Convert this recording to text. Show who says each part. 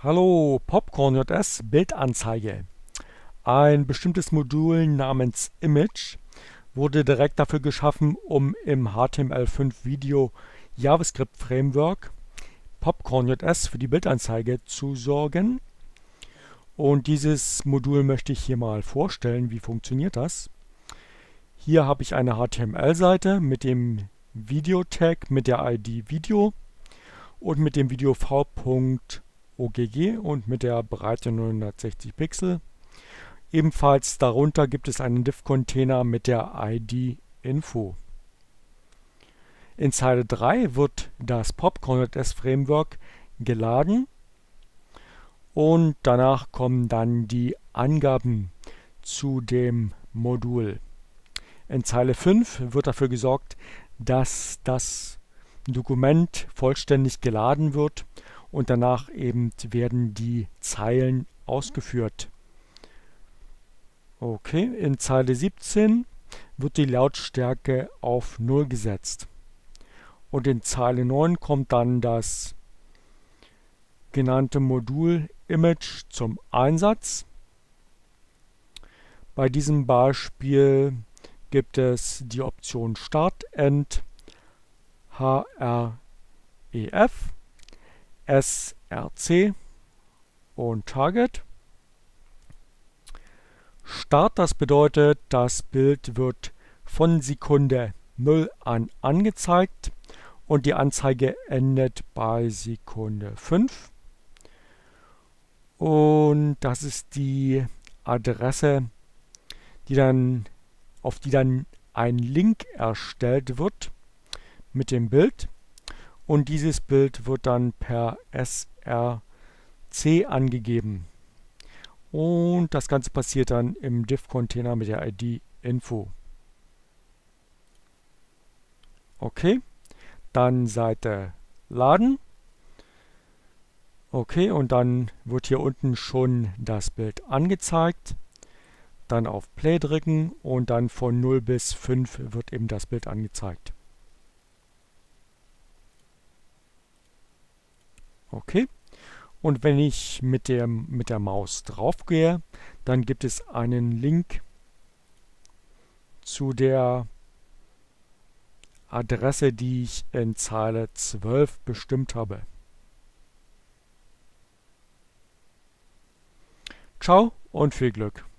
Speaker 1: Hallo, Popcorn.js Bildanzeige. Ein bestimmtes Modul namens Image wurde direkt dafür geschaffen, um im HTML5 Video JavaScript Framework Popcorn.js für die Bildanzeige zu sorgen. Und dieses Modul möchte ich hier mal vorstellen. Wie funktioniert das? Hier habe ich eine HTML-Seite mit dem Video-Tag mit der ID Video und mit dem Video v.ogg und mit der Breite 960 Pixel. Ebenfalls darunter gibt es einen Div-Container mit der ID Info. In Zeile 3 wird das Popcorn.js Framework geladen und danach kommen dann die Angaben zu dem Modul. In Zeile 5 wird dafür gesorgt, dass das Dokument vollständig geladen wird und danach eben werden die Zeilen ausgeführt. Okay, in Zeile 17 wird die Lautstärke auf 0 gesetzt. Und in Zeile 9 kommt dann das genannte Modul Image zum Einsatz. Bei diesem Beispiel gibt es die Option Start, End, href, src und Target. Start, das bedeutet, das Bild wird von Sekunde 0 an angezeigt und die Anzeige endet bei Sekunde 5. Und das ist die Adresse, auf die dann ein Link erstellt wird mit dem Bild. Und dieses Bild wird dann per src angegeben. Und das Ganze passiert dann im Div-Container mit der ID Info. Okay, dann Seite laden. Okay, und dann wird hier unten schon das Bild angezeigt. Dann auf Play drücken und dann von 0 bis 5 wird eben das Bild angezeigt. Okay. Und wenn ich mit der Maus drauf gehe, dann gibt es einen Link zu der Adresse, die ich in Zeile 12 bestimmt habe. Ciao und viel Glück!